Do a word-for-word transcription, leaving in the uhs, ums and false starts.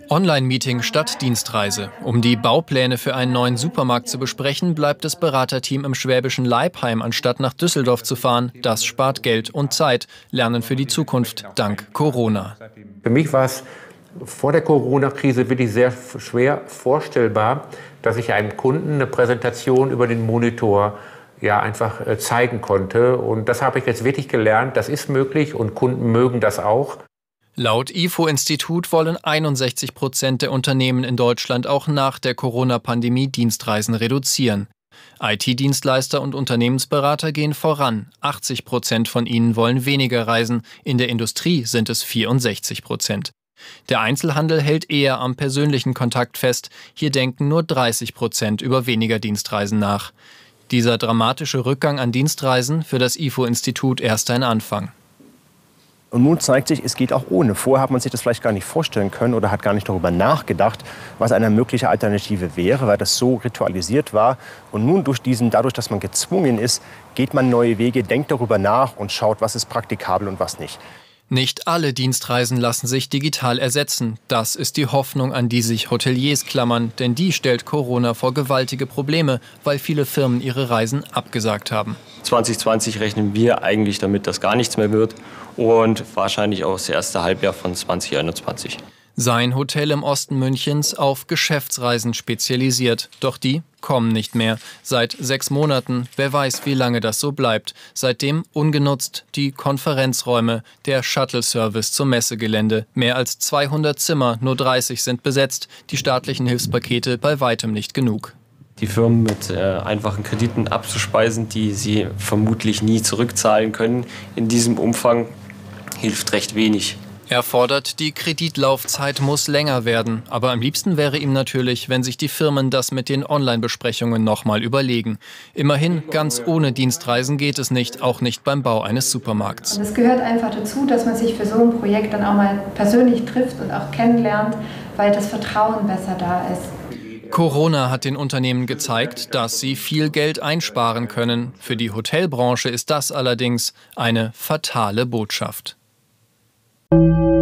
Online-Meeting statt Dienstreise. Um die Baupläne für einen neuen Supermarkt zu besprechen, bleibt das Beraterteam im schwäbischen Leibheim, anstatt nach Düsseldorf zu fahren. Das spart Geld und Zeit. Lernen für die Zukunft dank Corona. Für mich war es vor der Corona-Krise wirklich sehr schwer vorstellbar, dass ich einem Kunden eine Präsentation über den Monitor ja einfach zeigen konnte. Und das habe ich jetzt wirklich gelernt. Das ist möglich und Kunden mögen das auch. Laut I F O-Institut wollen einundsechzig Prozent der Unternehmen in Deutschland auch nach der Corona-Pandemie Dienstreisen reduzieren. I T-Dienstleister und Unternehmensberater gehen voran. achtzig Prozent von ihnen wollen weniger reisen. In der Industrie sind es vierundsechzig Prozent. Der Einzelhandel hält eher am persönlichen Kontakt fest. Hier denken nur dreißig Prozent über weniger Dienstreisen nach. Dieser dramatische Rückgang an Dienstreisen für das I F O-Institut erst ein Anfang. Und nun zeigt sich, es geht auch ohne. Vorher hat man sich das vielleicht gar nicht vorstellen können oder hat gar nicht darüber nachgedacht, was eine mögliche Alternative wäre, weil das so ritualisiert war. Und nun durch diesen, dadurch, dass man gezwungen ist, geht man neue Wege, denkt darüber nach und schaut, was ist praktikabel und was nicht. Nicht alle Dienstreisen lassen sich digital ersetzen. Das ist die Hoffnung, an die sich Hoteliers klammern. Denn die stellt Corona vor gewaltige Probleme, weil viele Firmen ihre Reisen abgesagt haben. zwanzig zwanzig rechnen wir eigentlich damit, dass gar nichts mehr wird. Und wahrscheinlich auch das erste Halbjahr von zwanzig einundzwanzig. Sein Hotel im Osten Münchens auf Geschäftsreisen spezialisiert. Doch die kommen nicht mehr. Seit sechs Monaten, wer weiß, wie lange das so bleibt. Seitdem ungenutzt die Konferenzräume, der Shuttle-Service zum Messegelände. Mehr als zweihundert Zimmer, nur dreißig sind besetzt. Die staatlichen Hilfspakete bei weitem nicht genug. Die Firmen mit äh, einfachen Krediten abzuspeisen, die sie vermutlich nie zurückzahlen können, in diesem Umfang hilft recht wenig. Er fordert, die Kreditlaufzeit muss länger werden. Aber am liebsten wäre ihm natürlich, wenn sich die Firmen das mit den Online-Besprechungen nochmal überlegen. Immerhin, ganz ohne Dienstreisen geht es nicht, auch nicht beim Bau eines Supermarkts. Es gehört einfach dazu, dass man sich für so ein Projekt dann auch mal persönlich trifft und auch kennenlernt, weil das Vertrauen besser da ist. Corona hat den Unternehmen gezeigt, dass sie viel Geld einsparen können. Für die Hotelbranche ist das allerdings eine fatale Botschaft. Thank you.